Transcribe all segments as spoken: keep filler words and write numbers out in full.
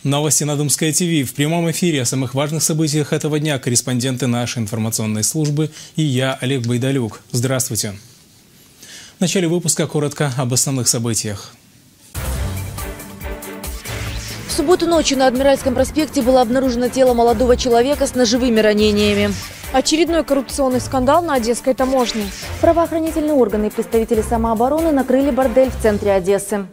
Новости на Думское ТВ. В прямом эфире о самых важных событиях этого дня корреспонденты нашей информационной службы и я, Олег Байдалюк. Здравствуйте. В начале выпуска коротко об основных событиях. В субботу ночью на Адмиральском проспекте было обнаружено тело молодого человека с ножевыми ранениями. Очередной коррупционный скандал на Одесской таможне. Правоохранительные органы и представители самообороны накрыли бордель в центре Одессы.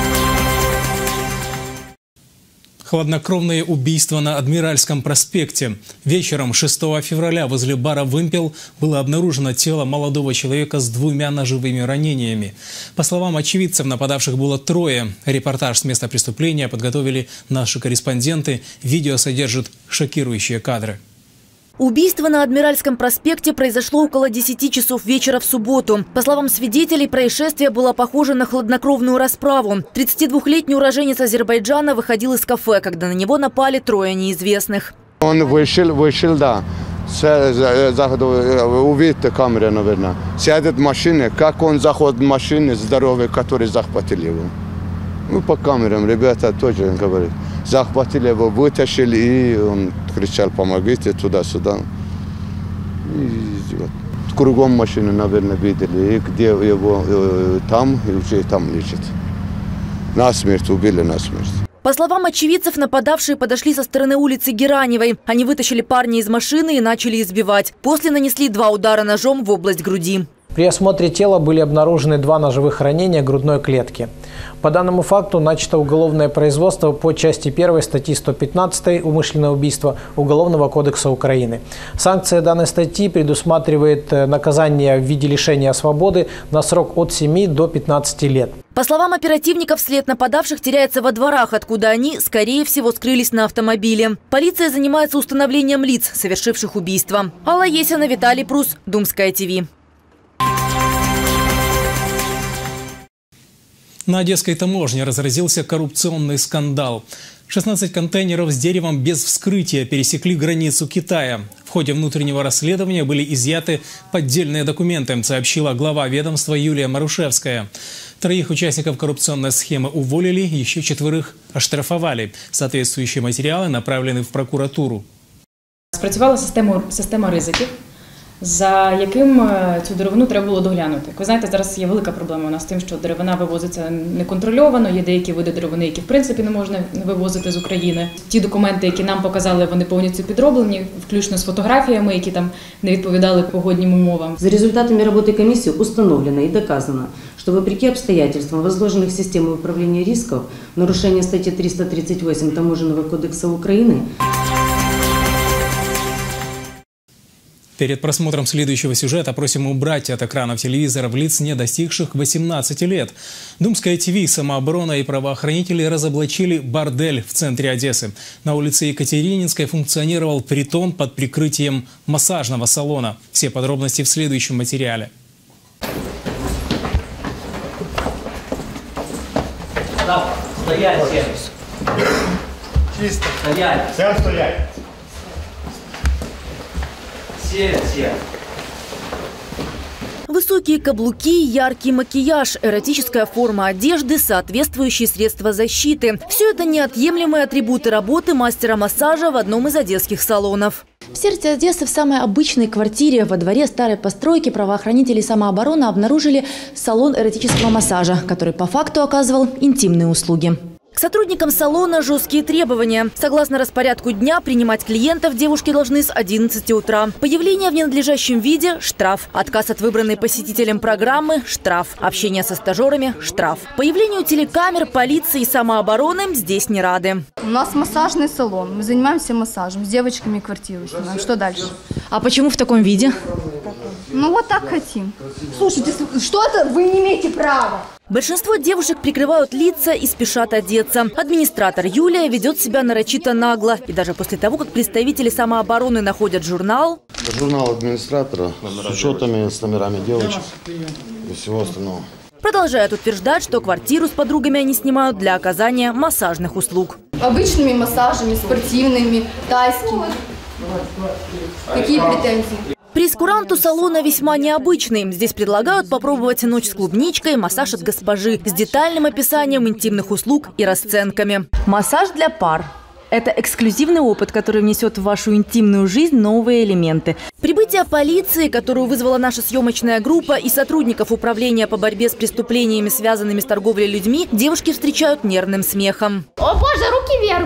Хладнокровное убийство на Адмиральском проспекте. Вечером шестого февраля возле бара «Вымпел» было обнаружено тело молодого человека с двумя ножевыми ранениями. По словам очевидцев, нападавших было трое. Репортаж с места преступления подготовили наши корреспонденты. Видео содержит шокирующие кадры. Убийство на Адмиральском проспекте произошло около десяти часов вечера в субботу. По словам свидетелей, происшествие было похоже на хладнокровную расправу. тридцатидвухлетний уроженец Азербайджана выходил из кафе, когда на него напали трое неизвестных. Он вышел, вышел, да. Увидите камеру, наверное. Сядет в машине, как он заходит в машину, здоровый, который захватили его. Ну, по камерам ребята тоже говорят. Захватили его, вытащили, и он кричал: помогите, туда-сюда. И вот, кругом машины, наверное, видели, и где его э, там, и уже там лечат. Насмерть, убили насмерть. По словам очевидцев, нападавшие подошли со стороны улицы Гераневой. Они вытащили парня из машины и начали избивать. После нанесли два удара ножом в область груди. При осмотре тела были обнаружены два ножевых ранения грудной клетки. По данному факту начато уголовное производство по части первой статьи сто пятнадцать «Умышленное убийство» Уголовного кодекса Украины. Санкция данной статьи предусматривает наказание в виде лишения свободы на срок от семи до пятнадцати лет. По словам оперативников, след нападавших теряется во дворах, откуда они, скорее всего, скрылись на автомобиле. Полиция занимается установлением лиц, совершивших убийство. Алла Есина, Виталий Прус, Думское ТВ. На Одесской таможне разразился коррупционный скандал. шестнадцать контейнеров с деревом без вскрытия пересекли границу Китая. В ходе внутреннего расследования были изъяты поддельные документы, сообщила глава ведомства Юлия Марушевская. Троих участников коррупционной схемы уволили, еще четверых оштрафовали. Соответствующие материалы направлены в прокуратуру. Спрацювала система, система ризиків, за яким цю деревину треба було доглянути. Ви знаєте, зараз є велика проблема у нас з тим, що деревина вивозиться неконтрольовано, є деякі види деревини, які в принципі не можна вивозити з України. Ті документи, які нам показали, вони повністю підроблені, включно з фотографіями, які там не відповідали погодним умовам. За результатами работы комиссии установлено и доказано, что вопреки обстоятельствам, возложенных системой управления рисков, нарушение статьи триста тридцать восемь Таможенного кодекса Украины. Перед просмотром следующего сюжета просим убрать от экранов телевизоров лиц, не достигших восемнадцати лет. Думское ТВ, самооборона и правоохранители разоблачили бордель в центре Одессы. На улице Екатерининской функционировал притон под прикрытием массажного салона. Все подробности в следующем материале. Стоять всем. Чисто. Стоять. Всем стоять. Все, все. Высокие каблуки, яркий макияж, эротическая форма одежды, соответствующие средства защиты. Все это неотъемлемые атрибуты работы мастера массажа в одном из одесских салонов. В сердце Одессы, в самой обычной квартире во дворе старой постройки, правоохранители самообороны обнаружили салон эротического массажа, который по факту оказывал интимные услуги. К сотрудникам салона жесткие требования. Согласно распорядку дня, принимать клиентов девушки должны с одиннадцати утра. Появление в ненадлежащем виде – штраф. Отказ от выбранной посетителем программы – штраф. Общение со стажерами – штраф. Появлению телекамер, полиции и самообороны здесь не рады. У нас массажный салон. Мы занимаемся массажем. С девочками квартиру снимаем. Что дальше? А почему в таком виде? Ну вот так хотим. Слушайте, что это? Вы не имеете права. Большинство девушек прикрывают лица и спешат одеться. Администратор Юлия ведет себя нарочито нагло. И даже после того, как представители самообороны находят журнал... Журнал администратора с учетами, с номерами девочек и всего остального. Продолжают утверждать, что квартиру с подругами они снимают для оказания массажных услуг. Обычными массажами, спортивными, тайскими. Какие претензии? Прейскуранту салона весьма необычный. Здесь предлагают попробовать ночь с клубничкой, массаж от госпожи с детальным описанием интимных услуг и расценками. Массаж для пар. Это эксклюзивный опыт, который внесет в вашу интимную жизнь новые элементы. Прибытие полиции, которую вызвала наша съемочная группа, и сотрудников управления по борьбе с преступлениями, связанными с торговлей людьми, девушки встречают нервным смехом. О боже, руки вверх,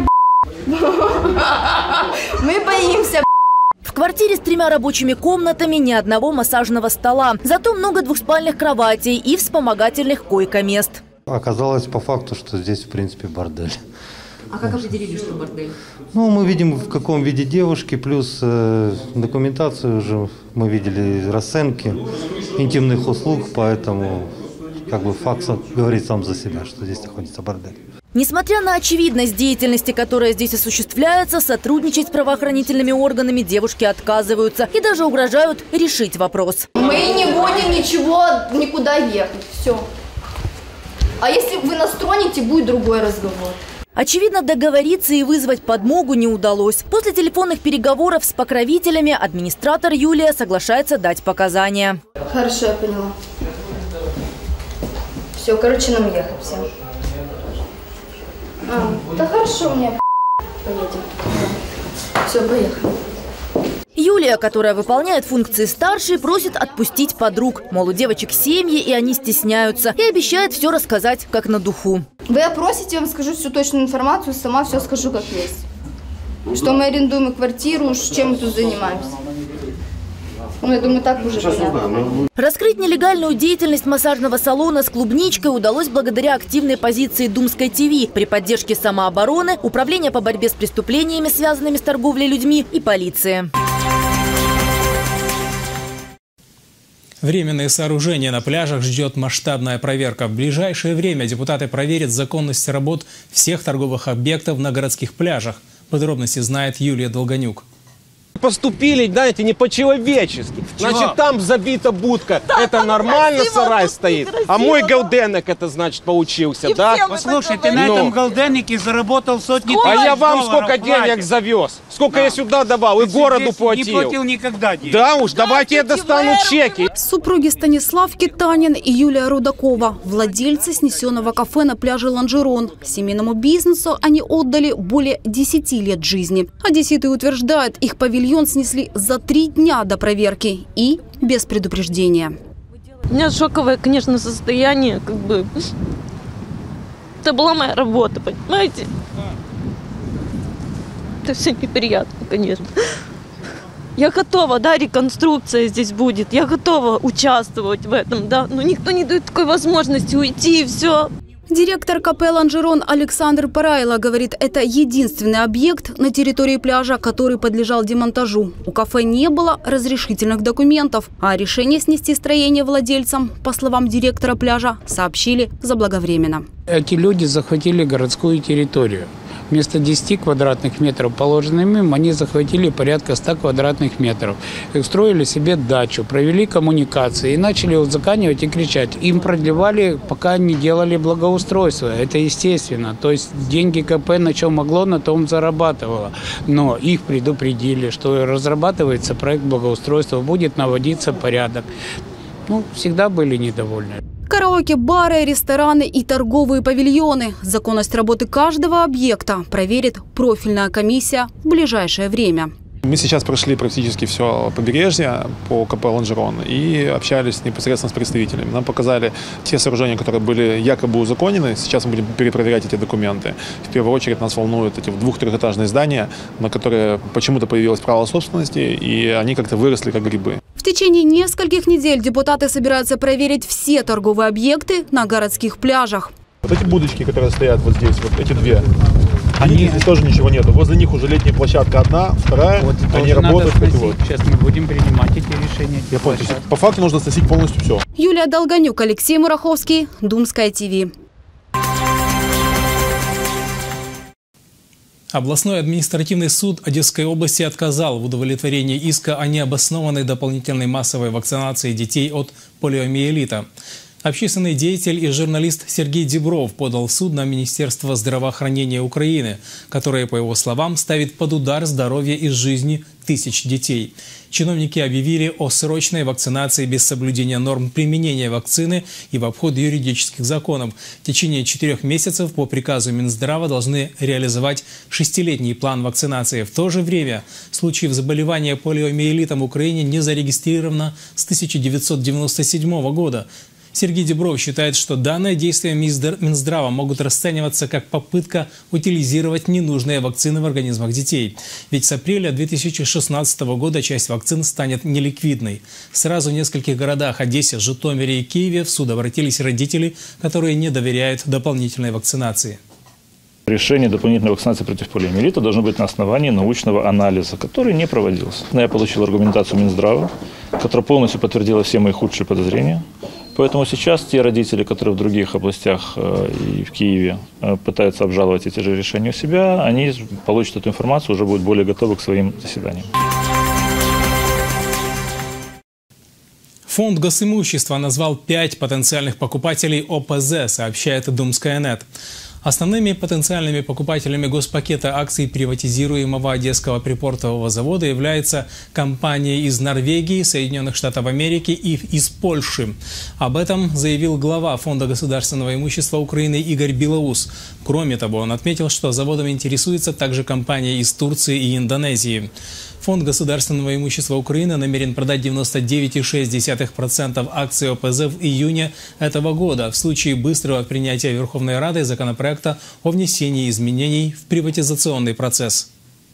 мы боимся. В квартире с тремя рабочими комнатами ни одного массажного стола. Зато много двухспальных кроватей и вспомогательных койко-мест. Оказалось по факту, что здесь в принципе бордель. А как определили, что бордель? Ну, мы видим, в каком виде девушки, плюс э, документацию уже мы видели, расценки интимных услуг, поэтому как бы факт говорит сам за себя, что здесь находится бордель. Несмотря на очевидность деятельности, которая здесь осуществляется, сотрудничать с правоохранительными органами девушки отказываются и даже угрожают решить вопрос. Мы не будем ничего никуда ехать, все. А если вы нас тронете, будет другой разговор. Очевидно, договориться и вызвать подмогу не удалось. После телефонных переговоров с покровителями администратор Юлия соглашается дать показания. Хорошо, я поняла. Все, короче, нам ехать всем. А, да хорошо, мне поедем. Все, поехали. Юлия, которая выполняет функции старшей, просит отпустить подруг. Мол, у девочек семьи, и они стесняются. И обещает все рассказать, как на духу. Вы опросите, я вам скажу всю точную информацию, сама все скажу, как есть. Что мы арендуем квартиру, чем мы тут занимаемся. Ну, я думаю, так уже понятно. Раскрыть нелегальную деятельность массажного салона с клубничкой удалось благодаря активной позиции Думской ТВ при поддержке самообороны, Управления по борьбе с преступлениями, связанными с торговлей людьми, и полиции. Временные сооружения на пляжах ждет масштабная проверка. В ближайшее время депутаты проверят законность работ всех торговых объектов на городских пляжах. Подробности знает Юлия Долгонюк. Поступили, знаете, не по-человечески. Значит, там забита будка. Да, это нормально, сарай стоит. Красиво. А мой галденек, это значит, получился, и да? Послушай, ты на этом галденнике заработал сотни тысяч долларов. А я вам сколько денег завез? Сколько да. я сюда давал? И городу платил. Не платил никогда денег. Да уж, да, давайте я достану чеки. Супруги Станислав Китанин и Юлия Рудакова, владельцы снесенного кафе на пляже Ланжерон. Семейному бизнесу они отдали более десяти лет жизни. Одесситы утверждают, их павильон снесли за три дня до проверки и без предупреждения. У меня шоковое, конечно, состояние, как бы. Это была моя работа, понимаете? Это все неприятно, конечно. Я готова, да, реконструкция здесь будет. Я готова участвовать в этом, да. Но никто не дает такой возможности уйти, и все. Директор КП «Ланжерон» Александр Парайло говорит, это единственный объект на территории пляжа, который подлежал демонтажу. У кафе не было разрешительных документов, а решение снести строение владельцам, по словам директора пляжа, сообщили заблаговременно. Эти люди захватили городскую территорию. Вместо десяти квадратных метров, положенным им, они захватили порядка ста квадратных метров. Устроили себе дачу, провели коммуникации и начали узаканивать и кричать. Им продлевали, пока не делали благоустройство. Это естественно. То есть деньги КП на чем могло, на том зарабатывало. Но их предупредили, что разрабатывается проект благоустройства, будет наводиться порядок. Ну, всегда были недовольны. Караоке, бары, рестораны и торговые павильоны. Законность работы каждого объекта проверит профильная комиссия в ближайшее время. Мы сейчас прошли практически все побережье по КП «Ланжерон» и общались непосредственно с представителями. Нам показали те сооружения, которые были якобы узаконены. Сейчас мы будем перепроверять эти документы. В первую очередь нас волнуют эти двух-трехэтажные здания, на которые почему-то появилось право собственности, и они как-то выросли как грибы. В течение нескольких недель депутаты собираются проверить все торговые объекты на городских пляжах. Вот эти будочки, которые стоят вот здесь, вот эти две, они, здесь тоже ничего нету. Возле них уже летняя площадка одна, вторая, вот они работают. Вот. Сейчас мы будем принимать эти решения. Я понял, по факту нужно сносить полностью все. Юлия Долгонюк, Алексей Мураховский, Думская ТВ. Областной административный суд Одесской области отказал в удовлетворении иска о необоснованной дополнительной массовой вакцинации детей от полиомиелита. Общественный деятель и журналист Сергей Дибров подал в суд на Министерство здравоохранения Украины, которое, по его словам, ставит под удар здоровье и жизни тысяч детей. Чиновники объявили о срочной вакцинации без соблюдения норм применения вакцины и в обход юридических законов. В течение четырех месяцев по приказу Минздрава должны реализовать шестилетний план вакцинации. В то же время случаев заболевания полиомиелитом в Украине не зарегистрировано с тысяча девятьсот девяносто седьмого года. Сергей Дибров считает, что данные действия Минздрава могут расцениваться как попытка утилизировать ненужные вакцины в организмах детей. Ведь с апреля две тысячи шестнадцатого года часть вакцин станет неликвидной. Сразу в нескольких городах – Одессе, Житомире и Киеве – в суд обратились родители, которые не доверяют дополнительной вакцинации. Решение дополнительной вакцинации против полиомиелита должно быть на основании научного анализа, который не проводился. Я получил аргументацию Минздрава, которая полностью подтвердила все мои худшие подозрения. Поэтому сейчас те родители, которые в других областях и в Киеве пытаются обжаловать эти же решения у себя, они получат эту информацию, уже будут более готовы к своим заседаниям. Фонд госимущества назвал пять потенциальных покупателей О П З, сообщает Думская точка нет. Основными потенциальными покупателями госпакета акций приватизируемого Одесского припортового завода является компания из Норвегии, Соединенных Штатов Америки и из Польши. Об этом заявил глава Фонда государственного имущества Украины Игорь Белоус. Кроме того, он отметил, что заводом интересуется также компания из Турции и Индонезии. Фонд государственного имущества Украины намерен продать девяносто девять целых шесть десятых процента акций О П З в июне этого года в случае быстрого принятия Верховной Радой законопроекта о внесении изменений в приватизационный процесс.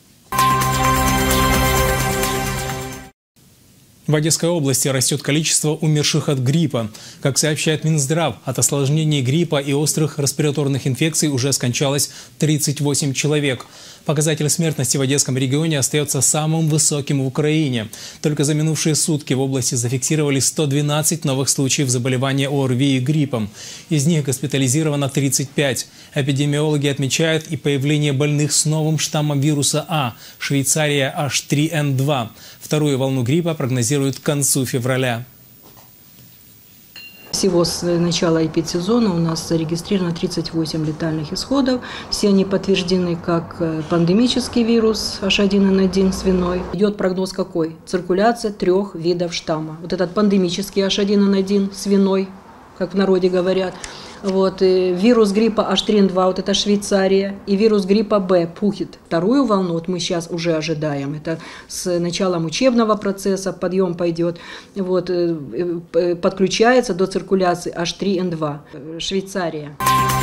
В Одесской области растет количество умерших от гриппа. Как сообщает Минздрав, от осложнений гриппа и острых респираторных инфекций уже скончалось тридцать восемь человек. Показатель смертности в Одесском регионе остается самым высоким в Украине. Только за минувшие сутки в области зафиксировали сто двенадцать новых случаев заболевания О Р Ви и гриппом. Из них госпитализировано тридцать пять. Эпидемиологи отмечают и появление больных с новым штаммом вируса А – Швейцария H три N два. Вторую волну гриппа прогнозируют к концу февраля. Всего с начала эпидсезона у нас зарегистрировано тридцать восемь летальных исходов. Все они подтверждены как пандемический вирус H один N один свиной. Идет прогноз какой? Циркуляция трех видов штамма. Вот этот пандемический H один N один свиной, как в народе говорят. Вот, вирус гриппа H три N два, вот это Швейцария, и вирус гриппа Б, Пухит. Вторую волну вот мы сейчас уже ожидаем. Это с началом учебного процесса подъем пойдет. Вот, подключается до циркуляции H три N два, Швейцария.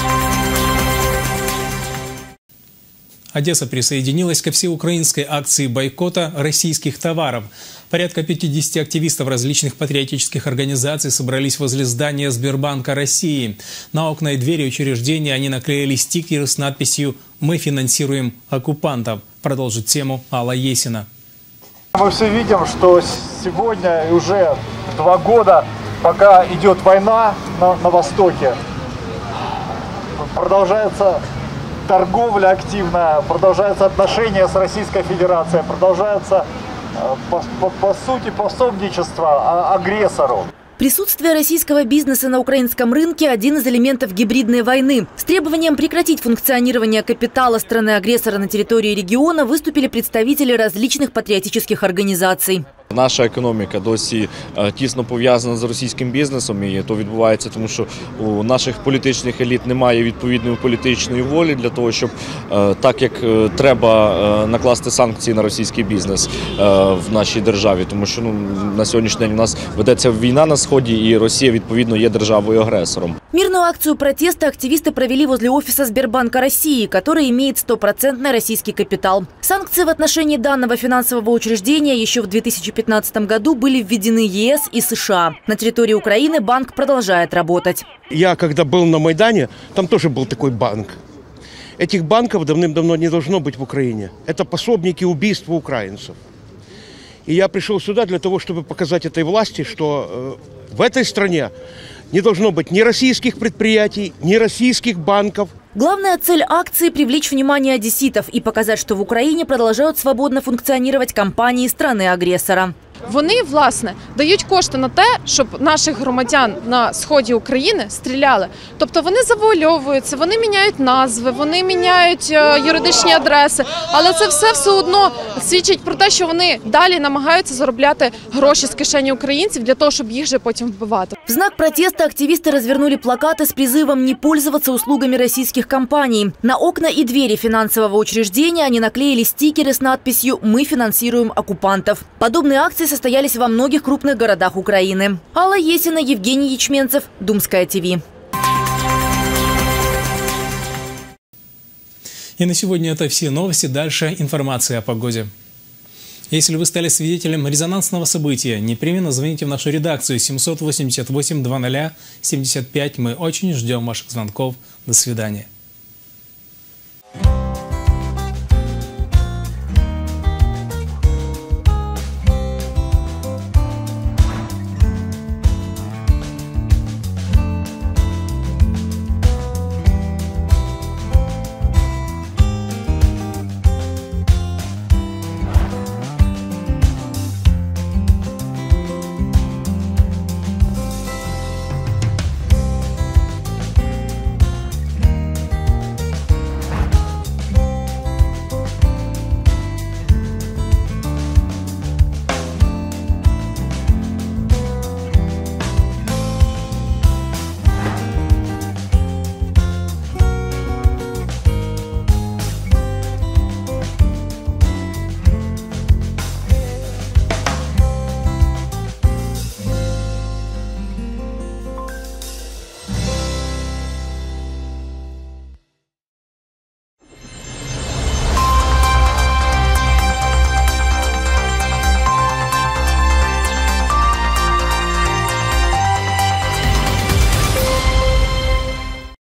Одесса присоединилась ко всеукраинской акции бойкота российских товаров. Порядка пятидесяти активистов различных патриотических организаций собрались возле здания Сбербанка России. На окна и двери учреждения они наклеили стикеры с надписью «Мы финансируем оккупантов». Продолжит тему Алла Есина. Мы все видим, что сегодня уже два года, пока идет война на, на Востоке, продолжается торговля активная, продолжаются отношения с Российской Федерацией, продолжается, по, по, по сути, пособничество агрессору. Присутствие российского бизнеса на украинском рынке – один из элементов гибридной войны. С требованием прекратить функционирование капитала страны-агрессора на территории региона выступили представители различных патриотических организаций. Наша економіка досі тісно пов'язана з російським бізнесом, і то відбувається, тому що у наших політичних еліт немає відповідної політичної волі для того, щоб так як треба накласти санкції на російський бізнес в нашій державі, тому що ну, на сьогоднішній день у нас ведеться війна на Сході, і Росія відповідно є державою-агрессором. Мирную акцию протеста активисты провели возле офиса Сбербанка России, который имеет стопроцентный российский капитал. Санкции в отношении данного финансового учреждения еще в две тысячи пятнадцатом году были введены Е С и С Ш А. На территории Украины банк продолжает работать. Я когда был на Майдане, там тоже был такой банк. Этих банков давным-давно не должно быть в Украине. Это пособники убийства украинцев. И я пришел сюда для того, чтобы показать этой власти, что э, в этой стране не должно быть ни российских предприятий, ни российских банков. Главная цель акции – привлечь внимание одесситов и показать, что в Украине продолжают свободно функционировать компании страны-агрессора. Вони, власне, дають кошти на те, щоб наших громадян на сході України стріляли. Тобто вони завуальовуються, вони міняють назви, вони міняють юридичні адреси, але це все все одно свідчить про те, що вони далі намагаються заробляти гроші з кишені українців для того, щоб їх же потім вбивати. В знак протеста активисты развернули плакаты с призывом не пользоваться услугами российских компаний. На окна и двери финансового учреждения они наклеили стикеры с надписью «Мы финансируем оккупантов». Подобные акции состоялись во многих крупных городах Украины. Алла Есина, Евгений Ячменцев, Думская ТВ. И на сегодня это все новости. Дальше информация о погоде. Если вы стали свидетелем резонансного события, непременно звоните в нашу редакцию семьсот восемьдесят восемь двадцать семьдесят пять. Мы очень ждем ваших звонков. До свидания.